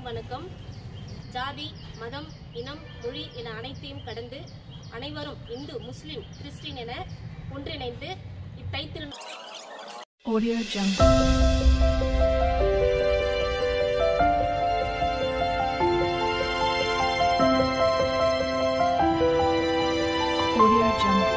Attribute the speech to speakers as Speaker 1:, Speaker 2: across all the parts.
Speaker 1: வணக்கம். ஜாதி, மதம், இனம், மொழி என அனைத்தையும் கடந்து அனைவரும் இந்து, முஸ்லிம், கிறிஸ்டின் என ஒன்றிணைந்து இத்தைத்திரு
Speaker 2: Audio Jungle. Audio Jungle.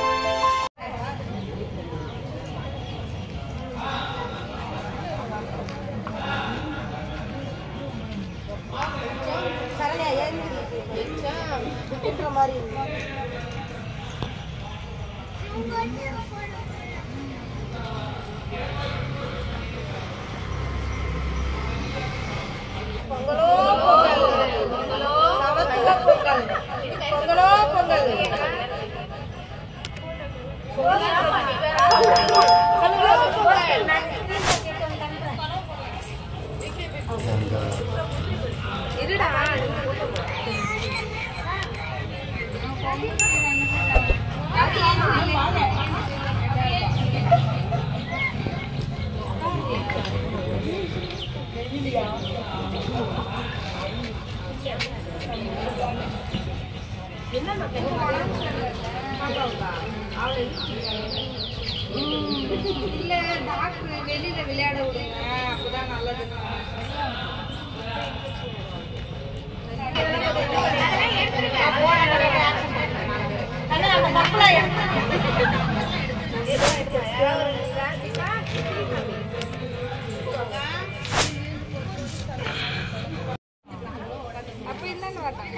Speaker 3: இல்ல டாக்டர் வெளியில விளையாட விடுங்க, அப்பதான் நல்லது. அப்ப என்னன்னு வட்டாங்க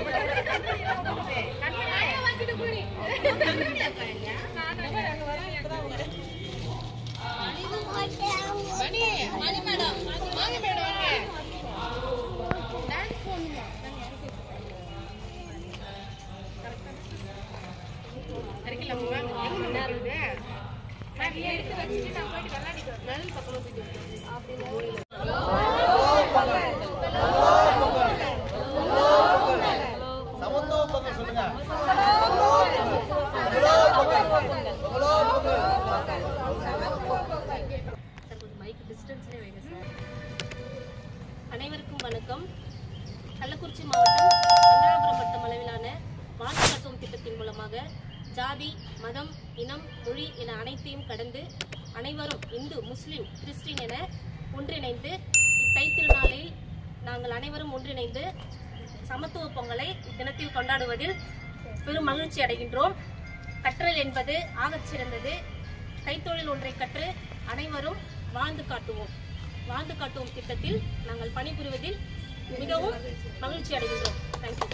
Speaker 1: அனைவருக்கும் வணக்கம். கள்ளக்குறிச்சி மாவட்டம் சங்கராபுரம் வட்டம் அளவிலான வாழ்ந்து காட்டும் திட்டத்தின் மூலமாக ஜாதி, மதம், இனம், மொழி என அனைத்தையும் கடந்து அனைவரும் இந்து, முஸ்லிம், கிறிஸ்டின் என ஒன்றிணைந்து இத்தைத்திருநாளில் நாங்கள் அனைவரும் ஒன்றிணைந்து சமத்துவ பொங்கலை இத்தினத்தில் கொண்டாடுவதில் பெரும் மகிழ்ச்சி அடைகின்றோம். கற்றல் என்பது ஆகச் சிறந்தது. கைத்தொழில் ஒன்றை கற்று அனைவரும் வாழ்ந்து காட்டுவோம். வாழ்ந்து காட்டுவோம் திட்டத்தில் நாங்கள் பணிபுரிவதில் மிகவும் மகிழ்ச்சி அடைகின்றோம். தேங்க்யூ.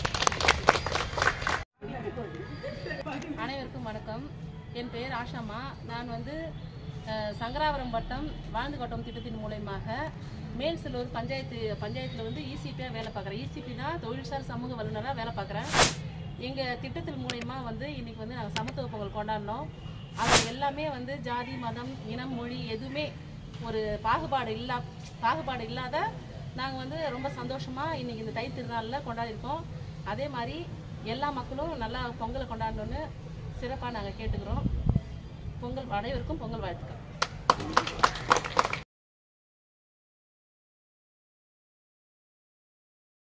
Speaker 4: அனைவருக்கும் வணக்கம். என் பெயர் ஆஷாமா. நான் சங்கராபுரம் வட்டம் வாழ்ந்து காட்டும் திட்டத்தின் மூலமாக மேல்செல்லூர் பஞ்சாயத்தில் இசிபியாக வேலை பார்க்குறேன். இசிபினா தொழில்சார் சமூக வல்லுநராக வேலை பார்க்குறேன். எங்கள் திட்டத்தின் மூலயமா இன்றைக்கி நாங்கள் சமத்துவ பொங்கல் கொண்டாடினோம். அது எல்லாமே ஜாதி, மதம், இனம், மொழி எதுவுமே ஒரு பாகுபாடு இல்லாத நாங்கள் ரொம்ப சந்தோஷமாக இன்றைக்கி இந்த தை திருநாளில் கொண்டாடிருக்கோம். அதே மாதிரி எல்லா மக்களும் நல்லா பொங்கலை கொண்டாடணுன்னு சிறப்பாக நாங்கள் கேட்டுக்கிறோம். பொங்கல் அனைவருக்கும் பொங்கல் வாழ்த்துக்கள்.